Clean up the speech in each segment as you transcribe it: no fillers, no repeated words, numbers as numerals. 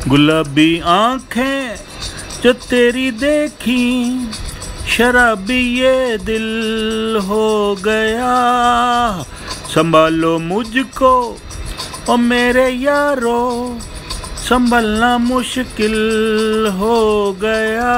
गुलाबी आंखें जो तेरी देखी, शराबी ये दिल हो गया। संभालो मुझको ओ मेरे यारो, संभलना मुश्किल हो गया।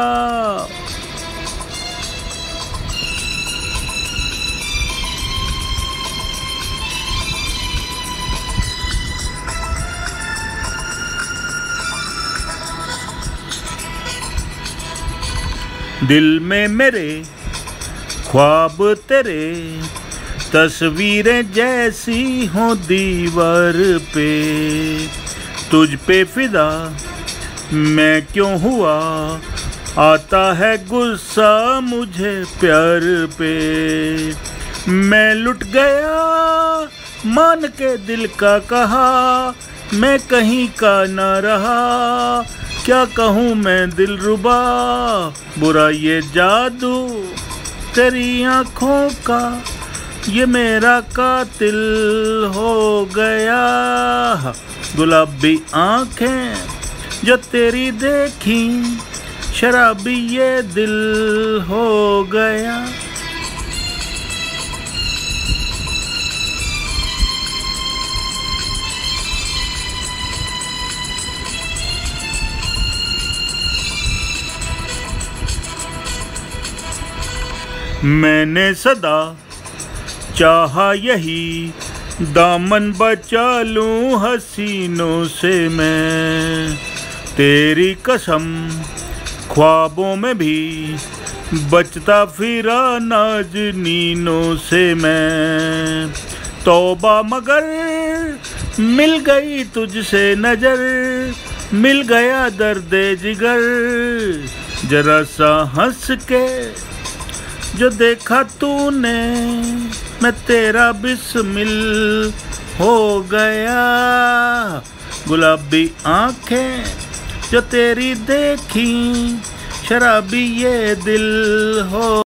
दिल में मेरे ख्वाब तेरे, तस्वीरें जैसी हों दीवार पे। तुझ पे फिदा मैं क्यों हुआ, आता है गुस्सा मुझे प्यार पे। मैं लुट गया मान के दिल का कहा, मैं कहीं का ना रहा। क्या कहूँ मैं दिलरुबा, बुरा ये जादू तेरी आँखों का, ये मेरा कातिल हो गया। गुलाबी आँखें जो तेरी देखी, शराबी ये दिल हो गया। मैंने सदा चाहा यही, दामन बचा लूं हसीनों से मैं। तेरी कसम ख्वाबों में भी बचता फिरा नाज़नीनों से मैं। तौबा मगर मिल गई तुझसे नजर, मिल गया दर्दे जिगर। जरा सा हंस के जो देखा तूने, मैं तेरा बिस्मिल हो गया। गुलाबी आंखें जो तेरी देखी, शराबी ये दिल हो